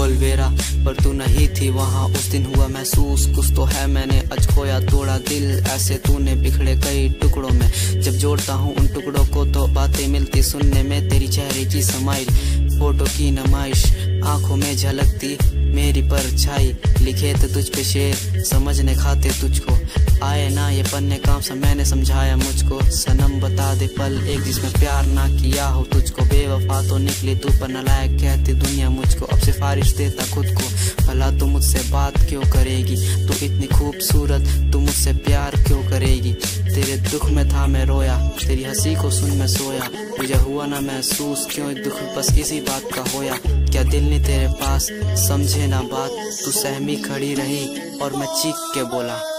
अलवेरा, पर तू नहीं थी वहाँ उस दिन। हुआ महसूस कुछ तो है, मैंने आज खोया तोड़ा दिल, ऐसे तूने बिखड़े कई टुकड़ों में। जब जोड़ता हूँ उन टुकड़ों को तो बातें मिलती सुनने में, तेरी चेहरे की समाइल, फोटो की नमाइश, आंखों में झलकती मेरी परछाई। लिखे थे तुझ पे शेर समझने खाते तुझको, आए ना ये पन्ने काम सा मैंने समझाया मुझको। सनम बता दे पल एक जिसमें प्यार ना किया हो तुझको, बेवफा तो निकली तू पर नालायक कहती दुनिया मुझको। अब सिफारिश देता खुद को, भला तू मुझसे बात क्यों करेगी, तू इतनी खूबसूरत, तू मुझसे प्यार क्यों करेगी। तेरे दुख में था मैं रोया, तेरी हंसी को सुन मैं सोया, मुझे हुआ ना महसूस क्यों दुख बस इसी बात का होया। क्या दिल ने तेरे पास समझे ना बात, तू सहमी खड़ी रही और मैं चीख के बोला।